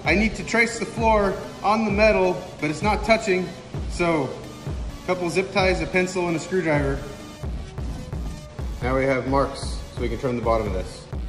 I need to trace the floor on the metal, but it's not touching. So a couple zip ties, a pencil, and a screwdriver. Now we have marks so we can trim the bottom of this.